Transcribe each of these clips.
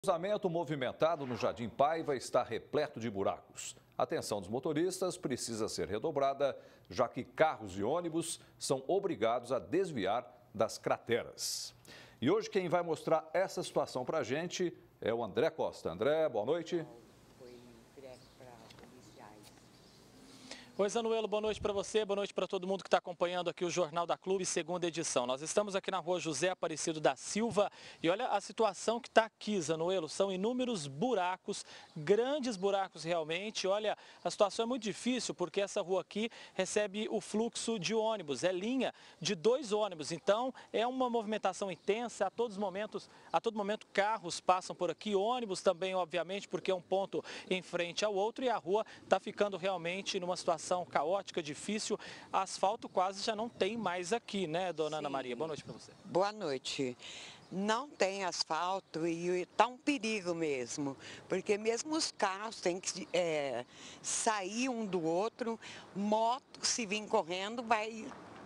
O cruzamento movimentado no Jardim Paiva está repleto de buracos. A atenção dos motoristas precisa ser redobrada, já que carros e ônibus são obrigados a desviar das crateras. E hoje quem vai mostrar essa situação para a gente é o André Costa. André, boa noite. Oi, Zanuelo, boa noite para você, boa noite para todo mundo que está acompanhando aqui o Jornal da Clube, segunda edição. Nós estamos aqui na rua José Aparecido da Silva e olha a situação que está aqui, Zanuelo, são inúmeros buracos, grandes buracos realmente. Olha, a situação é muito difícil porque essa rua aqui recebe o fluxo de ônibus, é linha de 2 ônibus, então é uma movimentação intensa, a todo momento carros passam por aqui, ônibus também, obviamente, porque é um ponto em frente ao outro e a rua está ficando realmente numa situação caótica, difícil. Asfalto quase já não tem mais aqui, né, dona Ana Maria? Boa noite para você. Boa noite. Não tem asfalto e está um perigo mesmo, porque mesmo os carros têm que sair um do outro, moto, se vir correndo, vai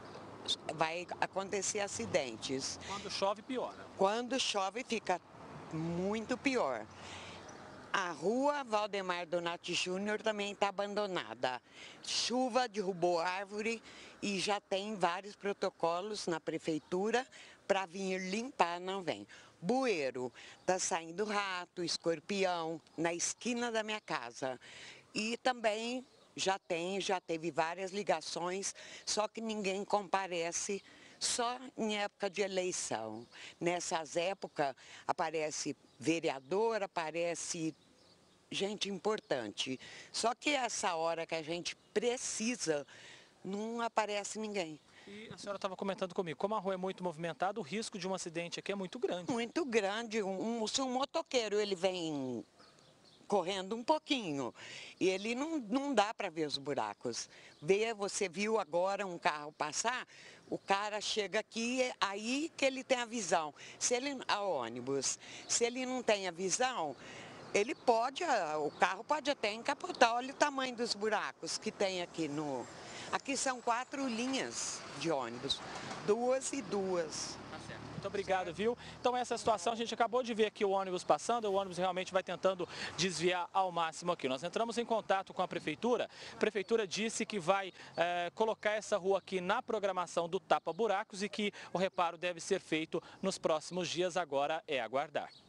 acontecer acidentes. Quando chove, piora. Quando chove, fica muito pior. A rua Valdemar Donati Júnior também está abandonada. Chuva derrubou árvore e já tem vários protocolos na prefeitura para vir limpar, não vem. Bueiro, está saindo rato, escorpião na esquina da minha casa. E também já teve várias ligações, só que ninguém comparece. Só em época de eleição. Nessas épocas aparece vereador, aparece gente importante. Só que essa hora que a gente precisa, não aparece ninguém. E a senhora estava comentando comigo, como a rua é muito movimentada, o risco de um acidente aqui é muito grande. Muito grande. Se um motoqueiro ele vem correndo um pouquinho, e ele não dá para ver os buracos. Você viu agora um carro passar, o cara chega aqui, aí que ele tem a visão. A ônibus, se ele não tem a visão, o carro pode até encapotar. Olha o tamanho dos buracos que tem aqui Aqui são 4 linhas de ônibus, 2 e 2. Tá certo. Muito obrigado, viu? Então essa situação, a gente acabou de ver aqui o ônibus passando, o ônibus realmente vai tentando desviar ao máximo aqui. Nós entramos em contato com a prefeitura disse que vai colocar essa rua aqui na programação do tapa-buracos e que o reparo deve ser feito nos próximos dias, agora é aguardar.